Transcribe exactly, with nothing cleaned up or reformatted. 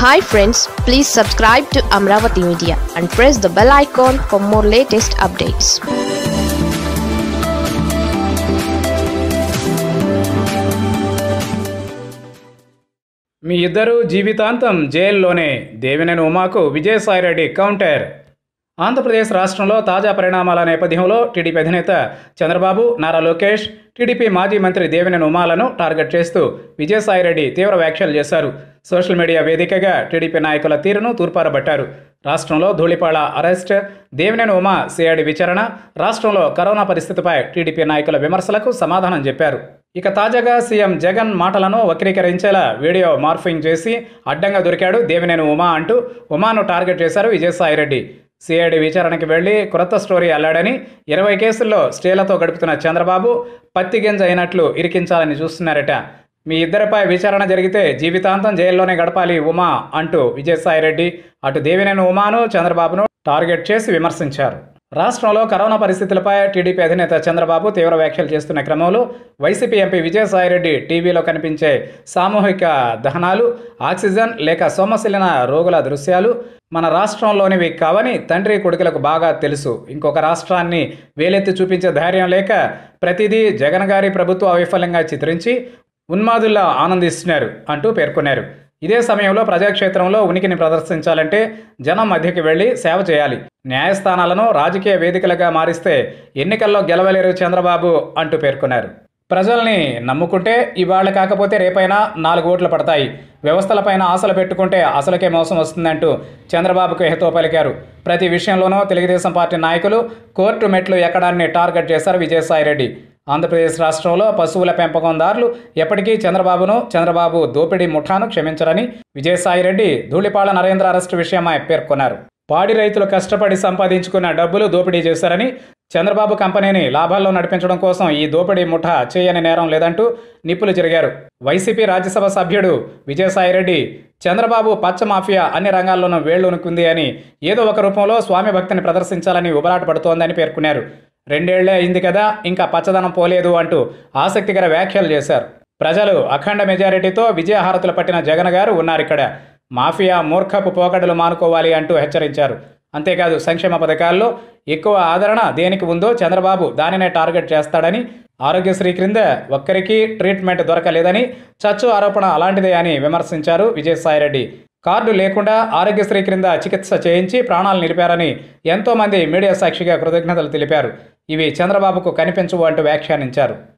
Hi friends, please subscribe to Amaravathi Media and press the bell icon for more latest updates. మీ ఇద్దరు జీవితాంతం జైల్లోనే దేవినేని ఉమాకు Vijaya Sai Reddy counter. Andhra Pradesh రాష్ట్రంలో తాజా పరిణామాల నేపథ్యంలో టీడీపీ అధినేత చంద్రబాబు, నారా లోకేష్, టీడీపీ మాజీ మంత్రి దేవినేని ఉమాలను టార్గెట్ చేస్తూ విజయసాయి రెడ్డి తీవ్ర వ్యాఖ్యలు చేశారు. సోషల్ మీడియా వేదికగా టీడీపీ నాయకుల తీరును తూర్పారబట్టారు. రాష్ట్రంలో ధూళిపాళ అరెస్ట్, దేవినేని ఉమా సిఐడి విచారణ, రాష్ట్రంలో కరోనా పరిస్థితిపై టీడీపీ నాయకుల విమర్శలకు సమాధానం చెప్పారు. ఇక తాజాగా సీఎం జగన్ మాటలను వక్రీకరించేలా వీడియో మార్ఫింగ్ చేసి అడ్డంగా దొరికాడు దేవినేని ఉమా అంటూ ఉమాను టార్గెట్ చేశారు విజయసాయి రెడ్డి. సిఐడి విచారణకి వెళ్లి క్రొత్త స్టోరీ అల్లాడని, ఇరవై కేసుల్లో స్టేలతో గడుపుతున్న చంద్రబాబు పత్తి గింజ అయినట్లు ఇరికించాలని చూస్తున్నారట. మీ ఇద్దరిపై విచారణ జరిగితే జీవితాంతం జైల్లోనే గడపాలి ఉమా అంటూ విజయసాయి రెడ్డి అటు దేవినేని ఉమాను, చంద్రబాబును టార్గెట్ చేసి విమర్శించారు. రాష్ట్రంలో కరోనా పరిస్థితులపై టీడీపీ అధినేత చంద్రబాబు తీవ్ర వ్యాఖ్యలు చేస్తున్న క్రమంలో వైసీపీ ఎంపీ విజయసాయి రెడ్డి టీవీలో కనిపించే సామూహిక దహనాలు, ఆక్సిజన్ లేక సొమ్మసిల్లిన రోగుల దృశ్యాలు మన రాష్ట్రంలోనివి కావని తండ్రి కొడుకులకు బాగా తెలుసు. ఇంకొక రాష్ట్రాన్ని వేలెత్తి చూపించే ధైర్యం లేక ప్రతిదీ జగన్ గారి ప్రభుత్వ వైఫల్యంగా చిత్రించి ఉన్మాదుల్లా ఆనందిస్తున్నారు అంటూ పేర్కొన్నారు. ఇదే సమయంలో ప్రజాక్షేత్రంలో ఉనికిని ప్రదర్శించాలంటే జనం మధ్యకి వెళ్లి సేవ చేయాలి. న్యాయస్థానాలను రాజకీయ వేదికలుగా మారిస్తే ఎన్నికల్లో గెలవలేరు చంద్రబాబు అంటూ పేర్కొన్నారు. ప్రజల్ని నమ్ముకుంటే ఇవాళ కాకపోతే రేపైనా నాలుగు ఓట్లు పడతాయి. వ్యవస్థలపైన ఆశలు పెట్టుకుంటే అసలుకే మోసం వస్తుందంటూ చంద్రబాబుకు హితవు పలికారు. ప్రతి విషయంలోనూ తెలుగుదేశం పార్టీ నాయకులు కోర్టు మెట్లు ఎక్కడాన్ని టార్గెట్ చేశారు విజయసాయి రెడ్డి. ఆంధ్రప్రదేశ్ రాష్ట్రంలో పశువుల పెంపకందారులు ఎప్పటికీ చంద్రబాబును, చంద్రబాబు దోపిడీ ముఠాను క్షమించరని విజయసాయి రెడ్డి ధూళిపాళ నరేంద్ర అరెస్టు విషయమై పేర్కొన్నారు. పాడి రైతులు కష్టపడి సంపాదించుకున్న డబ్బులు దోపిడీ చేశారని, చంద్రబాబు కంపెనీని లాభాల్లో నడిపించడం కోసం ఈ దోపిడీ ముఠా చేయని నేరం లేదంటూ నిప్పులు చెరిగారు. వైసీపీ రాజ్యసభ సభ్యుడు విజయసాయి రెడ్డి చంద్రబాబు పచ్చ మాఫియా అన్ని రంగాల్లోనూ వేళ్లునుకుంది అని, ఏదో ఒక రూపంలో స్వామి భక్తిని ప్రదర్శించాలని ఉబలాట పడుతోందని పేర్కొన్నారు. రెండేళ్లే అయింది కదా, ఇంకా పచ్చదనం పోలేదు అంటూ ఆసక్తికర వ్యాఖ్యలు చేశారు. ప్రజలు అఖండ మెజారిటీతో విజయహారతులు పట్టిన జగన్ గారు ఉన్నారిక్కడ. మాఫియా మూర్ఖపు పోకడలు మానుకోవాలి అంటూ హెచ్చరించారు. అంతేకాదు సంక్షేమ పథకాల్లో ఎక్కువ ఆదరణ దేనికి ఉందో చంద్రబాబు దానినే టార్గెట్ చేస్తాడని, ఆరోగ్యశ్రీ క్రింద ఒక్కరికి ట్రీట్మెంట్ దొరకలేదని, చచ్చు ఆరోపణ అలాంటిదే అని విమర్శించారు విజయసాయి రెడ్డి. కార్డు లేకుండా ఆరోగ్యశ్రీ క్రింద చికిత్స చేయించి ప్రాణాలు నిలిపారని ఎంతోమంది మీడియా సాక్షిగా కృతజ్ఞతలు తెలిపారు. ఇవి చంద్రబాబుకు కనిపించవు అంటూ వ్యాఖ్యానించారు.